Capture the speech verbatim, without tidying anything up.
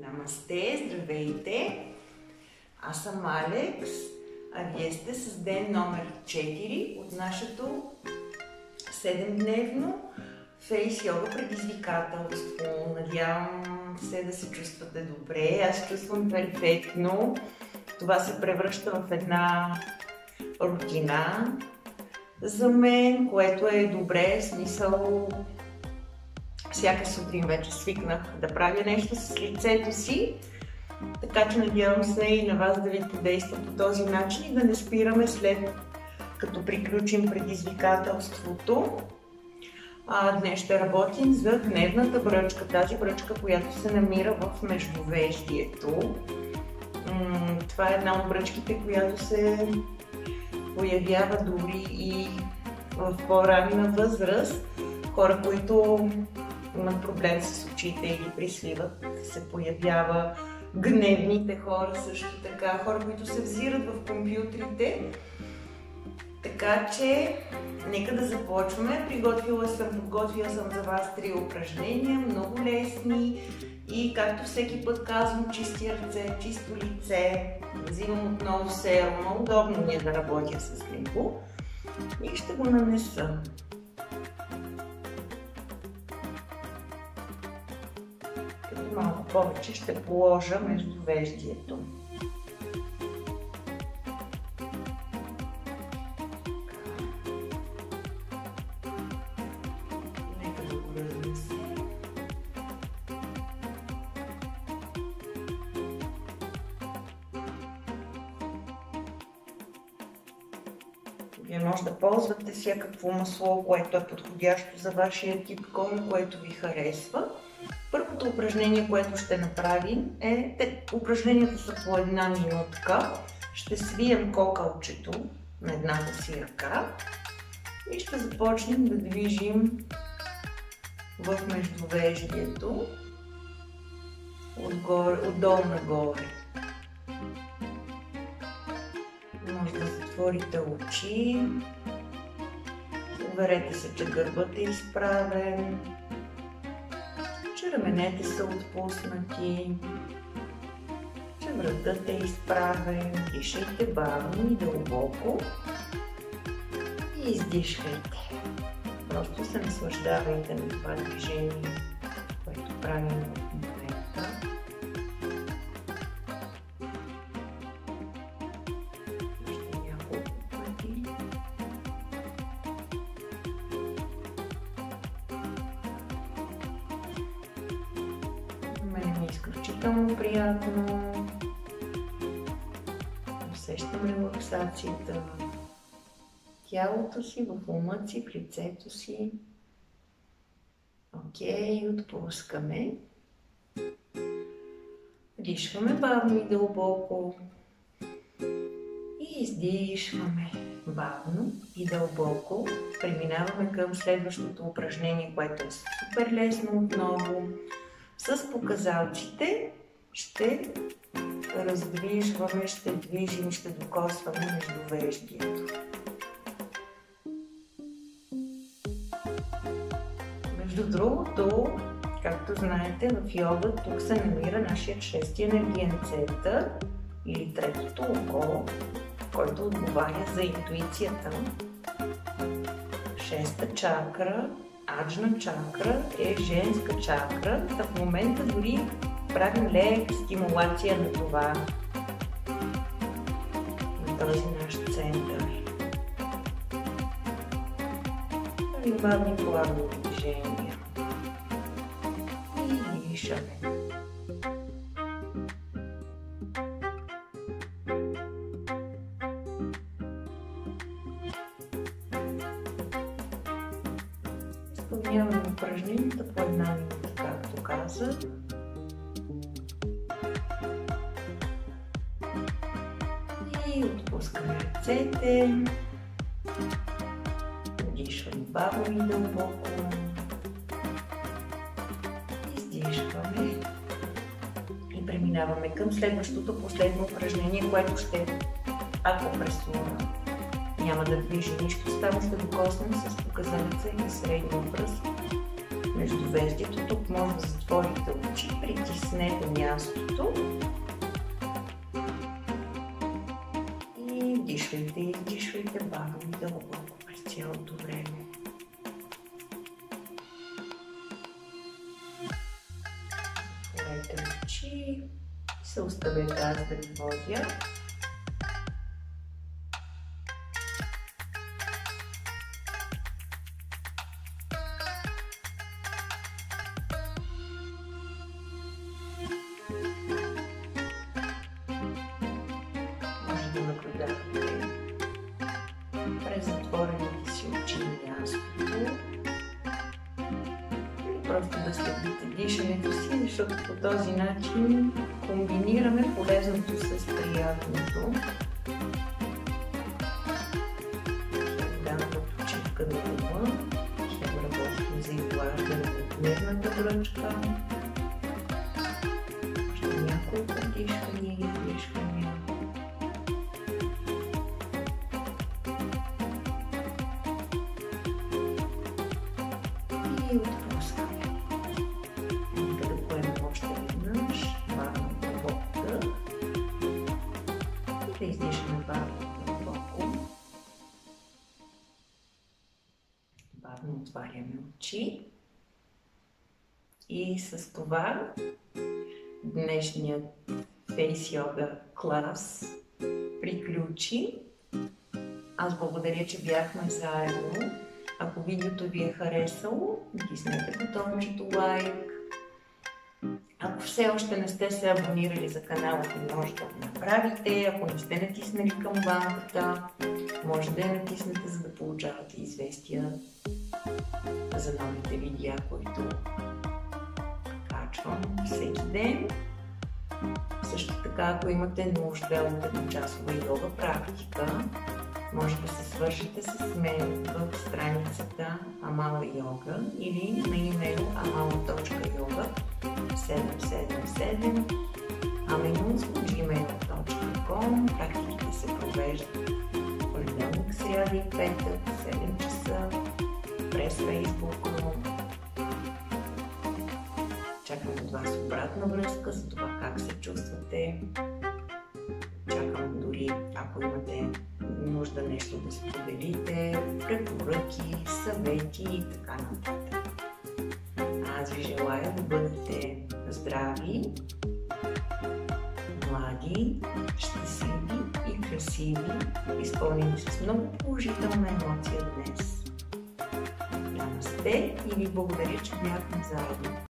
Намасте, здравейте! Аз съм Алекс, а вие сте с ден номер четири от нашето седемдневно фейс йога предизвикателство. Надявам се да се чувствате добре. Аз чувствам перфектно. Това се превръща в една рутина за мен, което е добре, в смисъл всяка сутрин вече свикнах да правя нещо с лицето си, така че надявам се и на вас да ви подейства по този начин и да не спираме след като приключим предизвикателството. А, днес ще работим за гневната бръчка, тази бръчка, която се намира в междувеждието. Това е една от бръчките, която се появява дори и в по-ранна възраст. Хора, които имат проблем с очите или присливат, се появява. Гневните хора също така, хора, които се взират в компютрите. Така че, нека да започваме. Приготвила съм, подготвила съм за вас три упражнения, много лесни и както всеки път казвам, чисти ръце, чисто лице. Взимам отново серума, удобно ми е да работя с него и ще го нанеса. Малко повече ще положа междувеждието. Нека да го разнеса. Вие може да ползвате всякакво масло, което е подходящо за вашия тип кожа, което ви харесва. Първото упражнение, което ще направим е, те, упражненията са по една минутка. Ще свием кокалчето на едната си ръка и ще започнем да движим в междувеждието отгоре, отдолу нагоре. Може да затворите очи, уверете се, че гърбът е изправен, че раменете са отпуснати, че вратът е изправен. Дишайте бавно и дълбоко и издишайте. Просто се наслаждавайте на това движение, което правим в момента. Още няколко пъти. Изключително приятно. Усещам релаксацията в тялото си, в ума си, в лицето си. Окей, отпускаме. Дишваме бавно и дълбоко. И издишваме бавно и дълбоко. Преминаваме към следващото упражнение, което е супер лесно отново. С показалците ще раздвижваме, ще движим, ще докосваме междувеждието. Между другото, както знаете, в йога тук се намира нашият шести енергиен център или третото око, който отговаря за интуицията. Шеста чакра, аджна чакра е женска чакра. В момента дори правим лека стимулация на това, на този наш център. Правим бавни плавни движения и дишаме. Изпълняваме упражненията по една минута, както казах. И отпускаме ръцете. Вдишваме бавно и дълбоко. Издишваме. И преминаваме към следващото последно упражнение, което ще, ако пресува, няма да движи нищо, само ще докоснем с показалеца и средния пръст междувеждието. Тук може да затворите очи, притиснете Стиснете мястото и вдишвайте и издишвайте бавно и дълбоко през цялото време. Отворете очи и се оставете аз да ви водя. Да наблюдавате през затворените си очи мястото и просто да следите дишането си, защото по този начин комбинираме полезното с приятното. Даваме почивка на ума, ще работим за изглаждане на нервната бръчка, още няколко дишания и издишвания. И отпускаме. Нека да поемем още веднъж бавно дълбоко дъх и да издишаме бавно дълбоко. Бавно отваряме очи и с това днешният Face Yoga клас приключи. Аз благодаря, че бяхме заедно. Ако видеото ви е харесало, натиснете бутончето лайк. Ако все още не сте се абонирали за канала ми, може да го направите. Ако не сте натиснали камбанката, може да я натиснете, за да получавате известия за новите видеа, които качвам всеки ден. Също така, ако имате нужда от едночасова йога практика, може да се свържете с мен в страницата Амала Йога или на имейл амала точка йога седем седем седем аминуско джимейл точка ком. Практиките се провеждат понеделник, сряда и петък, седем часа през Фейсбук. Чакам от вас обратна връзка за това как се чувствате. Чакам дори, ако имате нужда нещо да споделите, препоръки, съвети и така нататък. Аз ви желая да бъдете здрави, млади, щастливи и красиви, изпълнени с много положителна емоция днес. Намасте и ви благодаря, че бяхме заедно.